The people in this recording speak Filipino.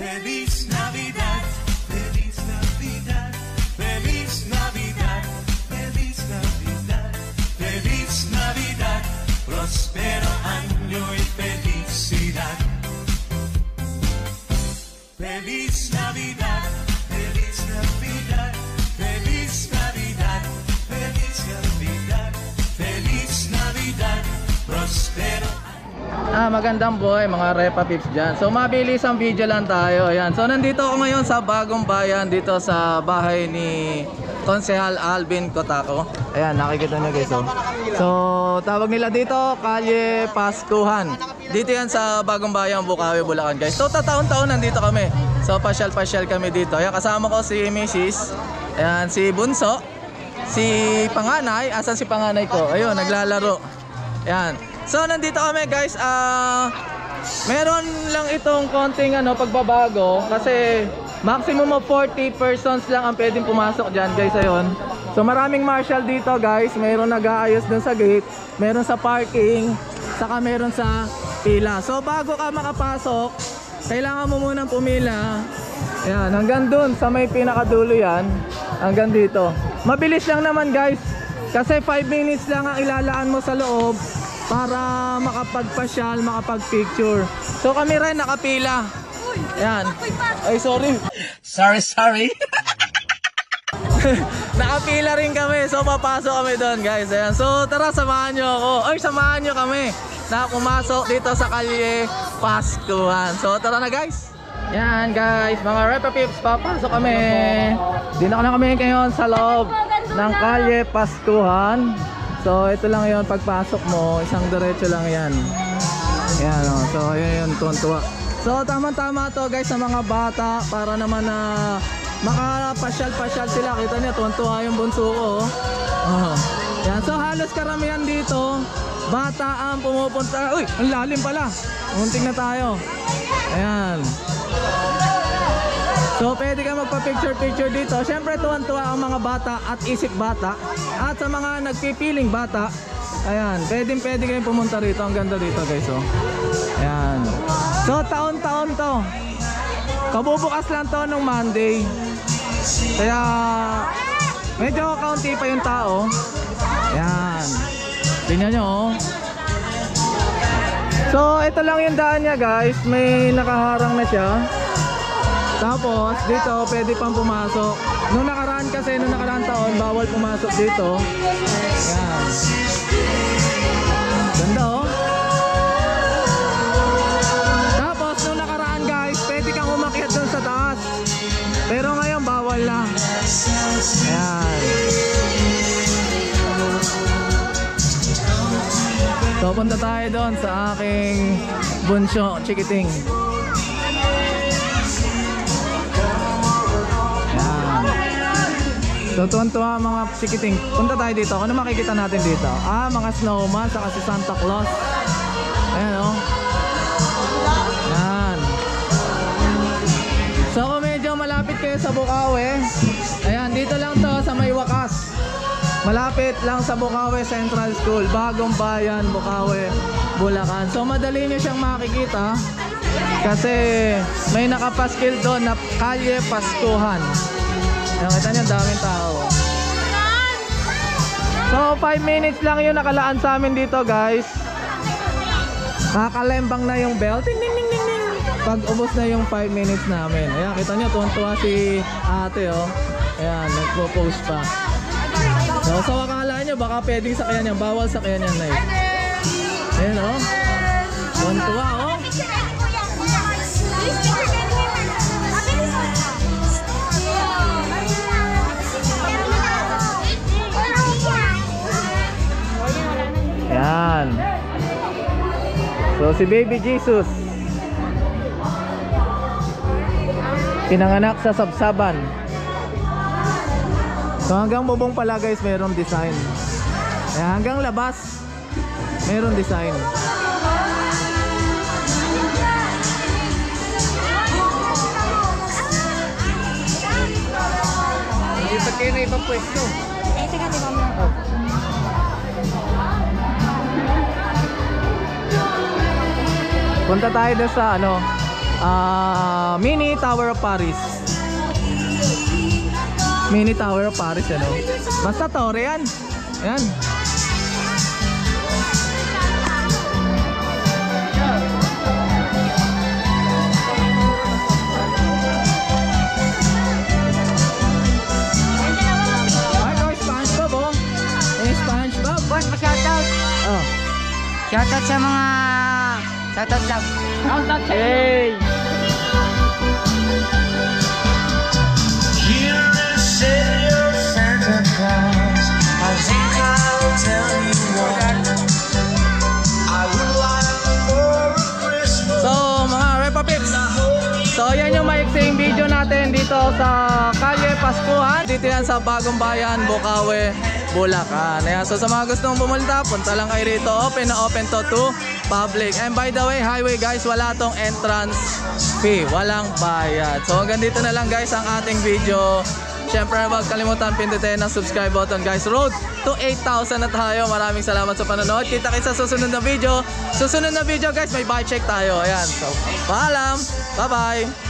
Feliz Navidad, Feliz Navidad, Feliz Navidad, Feliz Navidad, Feliz Navidad, próspero año y felicidad. Feliz Navidad, Feliz Navidad, Feliz Navidad, Feliz Navidad, Feliz Navidad, próspero. Magandang buhay mga Repa Pips dyan. So mabilis ang video lang tayo. Ayan. So nandito ako ngayon sa Bagong Bayan, dito sa bahay ni Konsehal Alvin Cotacco. Ayan, nakikita nyo guys. So tawag nila dito Kalye Paskuhan. Dito yan sa Bagong Bayan, Bukawi, Bulacan guys. So taon-taon nandito kami. So pasyal-pasyal kami dito. Ayan, kasama ko si Mrs. Ayan, si Bunso, si Panganay. Asan si Panganay ko? Ayun, naglalaro. Ayan. So nandito kami guys, meron lang itong konting pagbabago kasi maximum of 40 persons lang ang pwedeng pumasok dyan guys. Ayun. So maraming marshal dito guys, meron nag-aayos dun sa gate, meron sa parking, saka meron sa pila. So bago ka makapasok, kailangan mo munang pumila. Ayan, hanggang dun sa may pinakadulo yan, hanggang dito. Mabilis lang naman guys, kasi 5 minutes lang ang ilalaan mo sa loob para makapagpasyal, makapagpicture. So kami rin nakapila. Ayan. Ay sorry. Sorry. Nakapila rin kami. So papasok kami doon guys. Ayan. So tara, samahan nyo ako. Ay, samahan nyo kami na pumasok dito sa Kalye Paskuhan. So tara na guys. Yan guys, mga Repa Pips, papasok kami. Dito na kami ngayon sa loob ng Kalye Paskuhan. So ito lang yon, pagpasok mo, isang diretso lang yan. Ayan o, so yun, tuwan-tuwa. So tama-tama to guys sa mga bata, para naman na makapasyal-pasyal sila. Kita niyo, tuwan-tuwa yung bunso ko. Yan, so halos karamihan dito bata ang pumupunta. Uy, ang lalim pala. Munting na tayo. Ayan. So pwede ka magpa-picture dito. Siyempre tuwan-tuwa ang mga bata at isip bata. At sa mga nagpipiling bata, ayan, pwede kayong pumunta rito. Ang ganda dito guys. Oh. Ayan. So taon-taon to. Kabubukas lang to nung Monday. Kaya medyo kaunti pa yung tao. Ayan. Tingnan nyo oh. So ito lang yung daan niya guys. May nakaharang na siya. Tapos dito pwede pang pumasok. Nung nakaraan taon, bawal pumasok dito. Yan. Ganda oh. Tapos nung nakaraan guys, pwede kang umakyat doon sa taas. Pero ngayon bawal na. Ayan. So punta tayo doon sa aking bunso, Chikiting. So tuwan-tuwa mga Chikiting. Punta tayo dito. Ano makikita natin dito? Mga snowman, saka si Santa Claus. Ayan o. Ayan. So kung medyo malapit kayo sa Bukawi, ayan, dito lang to sa may wakas. Malapit lang sa Bukawi Central School, Bagong Bayan, Bukawi, Bulacan. So madali nyo siyang makikita kasi may nakapaskil doon na Kalye Paskuhan. Ayan, kita niyo, daming tao. So 5 minutes lang yung nakalaan sa amin dito guys. Kakalembang na yung bell. Ting, ting, ting, ting, ting. Pag ubos na yung 5 minutes namin. Ayan, kita niyo, tuwan-tuwa si ate oh. Ayan, nagpo-post pa. So akala nyo baka pwedeng sakyan yan. Bawal sakyan yan na eh. Ayan oh. Tuwan-tuwa oh. Yan. So si Baby Jesus pinanganak sa Sabsaban. So hanggang bubong pala guys mayroong design. Ayan, hanggang labas mayroong design. Hindi pa kayo na ibang pwesto. Teka, di ba mo? Punta tayo doon sa Mini Tower of Paris. Mini Tower of Paris, ano? Basta Torre yan. Yan. Boss, pa-shoutout. Oh. Shoutout sa mga... Shoutout lang. Shoutout sa hey! Here is Savior Santa Claus. I think I'll tell you what. I would like for Christmas. So mga Repa Pips, so yan yung maiksing video natin dito sa Kalye Paskuhan. Dito yan sa Bagong Bayan, Bukawi, Bulacan. Ayan, so sa mga gustong pumunta, punta lang kayo rito. Open na open to public. And by the way, highway guys, wala tong entrance fee. Walang bayad. So hanggang dito na lang guys ang ating video. Siyempre huwag kalimutan pindutin ang subscribe button guys. Road to 8,000 na tayo. Maraming salamat sa panonood. Kita kayo sa susunod na video. Susunod na video guys, may bike check tayo. Ayan. So paalam. Bye bye.